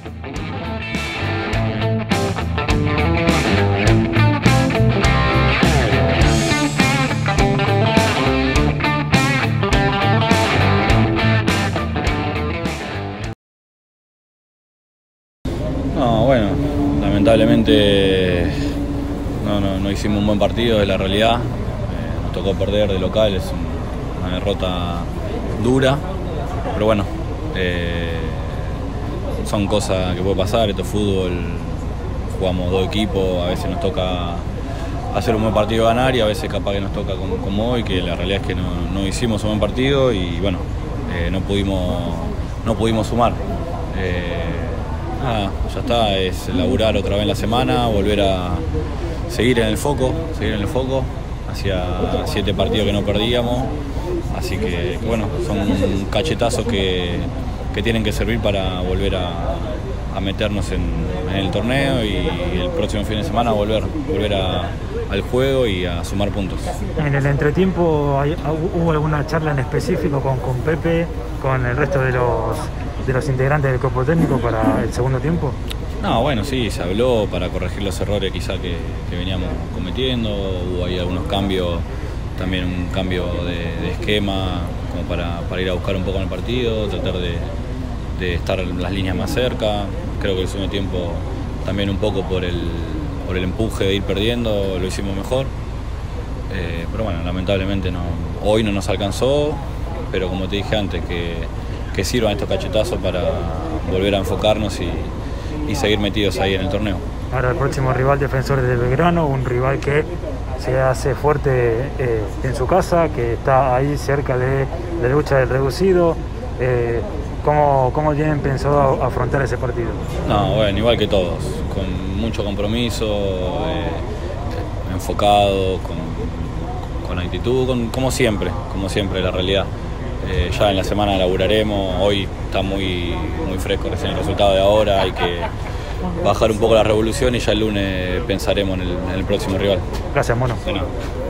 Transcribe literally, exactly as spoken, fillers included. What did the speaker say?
No, bueno, lamentablemente no, no, no hicimos un buen partido, es la realidad. Eh, nos tocó perder de local, es una derrota dura, pero bueno, eh, son cosas que puede pasar, esto es fútbol, jugamos dos equipos, a veces nos toca hacer un buen partido y ganar, y a veces capaz que nos toca como, como hoy, que la realidad es que no, no hicimos un buen partido y bueno, eh, no, pudimos, no pudimos sumar. Eh, Nada, ya está, es laburar otra vez en la semana, volver a seguir en el foco, seguir en el foco, hacía siete partidos que no perdíamos, así que, que bueno, son cachetazos que, que tienen que servir para volver a, a meternos en, en el torneo y el próximo fin de semana volver, volver a, al juego y a sumar puntos. En el entretiempo, ¿hay, ¿hubo alguna charla en específico con, con Pepe, con el resto de los... de los integrantes del cuerpo técnico para el segundo tiempo? No, bueno, sí, se habló para corregir los errores quizá que, que veníamos cometiendo, hubo ahí algunos cambios, también un cambio de, de esquema como para, para ir a buscar un poco en el partido, tratar de, de estar en las líneas más cerca. Creo que el segundo tiempo también un poco por el, por el empuje de ir perdiendo lo hicimos mejor, eh, pero bueno, lamentablemente no, hoy no nos alcanzó, pero como te dije antes, que que sirvan estos cachetazos para volver a enfocarnos y, y seguir metidos ahí en el torneo. Ahora el próximo rival, Defensores de Belgrano, un rival que se hace fuerte eh, en su casa, que está ahí cerca de la lucha del reducido. Eh, ¿cómo, ¿Cómo tienen pensado afrontar ese partido? No, bueno, igual que todos, con mucho compromiso, eh, enfocado, con, con actitud, con, como siempre, como siempre la realidad. Eh, ya en la semana laburaremos, hoy está muy, muy fresco recién el resultado de ahora, hay que bajar un poco la revolución y ya el lunes pensaremos en el, en el próximo rival. Gracias, Mono. De nada.